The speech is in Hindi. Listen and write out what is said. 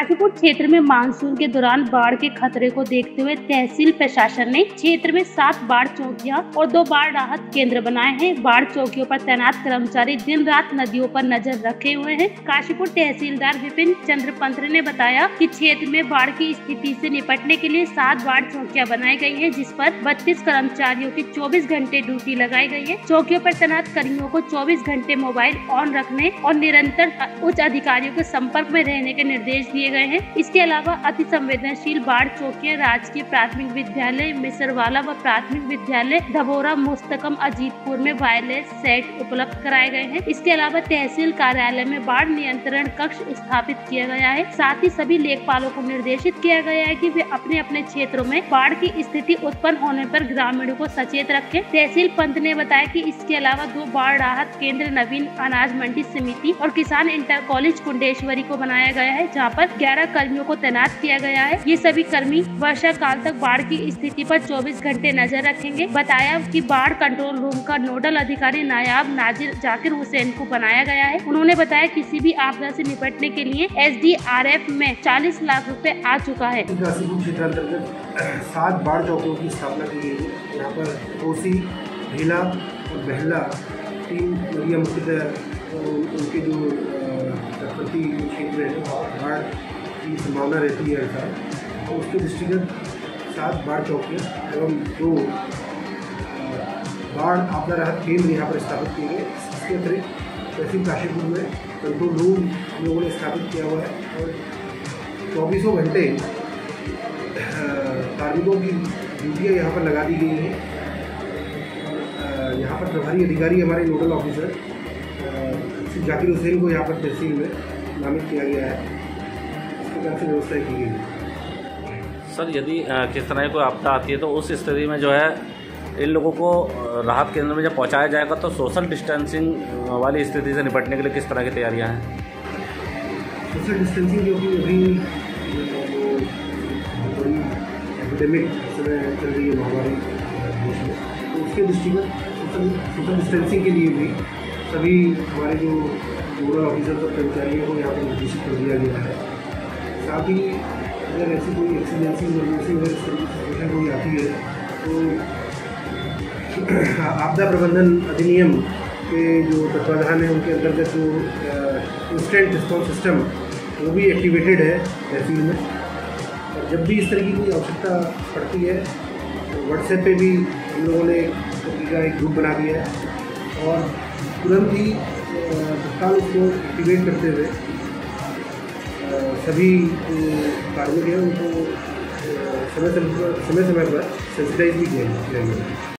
काशीपुर क्षेत्र में मानसून के दौरान बाढ़ के खतरे को देखते हुए तहसील प्रशासन ने क्षेत्र में 7 बाढ़ चौकियां और 2 बाढ़ राहत केंद्र बनाए हैं। बाढ़ चौकियों पर तैनात कर्मचारी दिन रात नदियों पर नजर रखे हुए हैं। काशीपुर तहसीलदार विपिन चंद्र पंत ने बताया कि क्षेत्र में बाढ़ की स्थिति से निपटने के लिए 7 बाढ़ चौकियां बनाई गई हैं, जिस पर 32 कर्मचारियों की 24 घंटे ड्यूटी लगाई गई है। चौकियों पर तैनात कर्मियों को 24 घंटे मोबाइल ऑन रखने और निरंतर उच्च अधिकारियों के संपर्क में रहने के निर्देश दिए गए हैं। इसके अलावा अति संवेदनशील बाढ़ चौकियां राजकीय प्राथमिक विद्यालय मिसरवाला व प्राथमिक विद्यालय धबोरा मुस्तकम अजीतपुर में वायरलेस सेट उपलब्ध कराए गए हैं। इसके अलावा तहसील कार्यालय में बाढ़ नियंत्रण कक्ष स्थापित किया गया है। साथ ही सभी लेखपालों को निर्देशित किया गया है कि वे अपने अपने क्षेत्रों में बाढ़ की स्थिति उत्पन्न होने पर ग्रामीणों को सचेत रखें। तहसील पंत ने बताया कि इसके अलावा 2 बाढ़ राहत केंद्र नवीन अनाज मंडी समिति और किसान इंटर कॉलेज कुंडेश्वरी को बनाया गया है, जहाँ पर 11 कर्मियों को तैनात किया गया है। ये सभी कर्मी वर्षा काल तक बाढ़ की स्थिति पर 24 घंटे नजर रखेंगे। बताया कि बाढ़ कंट्रोल रूम का नोडल अधिकारी नायाब नाजिर जाकिर हुसैन को बनाया गया है। उन्होंने बताया किसी भी आपदा से निपटने के लिए SDRF में 40 लाख रुपए आ चुका है। काशीपुर क्षेत्र अंतर्गत 7 बाढ़ चौकियों की स्थापना की गई है। यहाँ पर कोसी, भीला और बहला 3 नदियाँ मुख्यतः उनके जो तटवर्ती क्षेत्र है बाढ़ की संभावना रहती है हर साल, तो उसके दृष्टिगत 7 बाढ़ चौकियाँ एवं 2 बाढ़ आपदा राहत केंद्र यहाँ पर स्थापित किए गए। इसके अतिरिक्त तहसील काशीपुर में कंट्रोल रूम लोगों ने स्थापित किया हुआ है और 24 घंटे कार्मिकों की ड्यूटियाँ यहाँ पर लगा दी गई हैं। यहाँ पर प्रभारी अधिकारी हमारे नोडल ऑफिसर जाकिर हुसैन को यहाँ पर तहसील में नामित किया गया है। इस प्रकार से व्यवस्था की गई है। सर, यदि किस तरह की कोई आपदा आती है तो उस स्थिति में जो है इन लोगों को राहत केंद्र में जब पहुँचाया जाएगा तो सोशल डिस्टेंसिंग वाली स्थिति से निपटने के लिए किस तरह की तैयारियाँ हैं? सोशल डिस्टेंसिंग जो कि अभी बड़ी एपिडेमिक समय चल रही है महामारी देश में, तो उसके दृष्टिगत सोशल डिस्टेंसिंग के लिए भी सभी हमारे जो नोडल ऑफिसर्स और कर्मचारियों को यहाँ पर निर्देशित कर दिया गया है। साथ ही अगर ऐसी कोई एक्सीडेंसी इमरजेंसी अगर इस तरह की सिचुएशन कोई आती है तो आपदा प्रबंधन अधिनियम के जो तत्वाधान है उनके अंतर्गत जो इंस्टेंट रिस्पॉन्स सिस्टम वो भी एक्टिवेटेड है तहसील में। और जब भी इस तरह की कोई आवश्यकता पड़ती है तो व्हाट्सएप पे भी हम लोगों ने एक ग्रुप बना दिया है और तुरंत ही तत्काल उसको एक्टिवेट करते हुए सभी कार्मिक हैं उनको समय समय पर सेंसिटाइज भी किया गया है।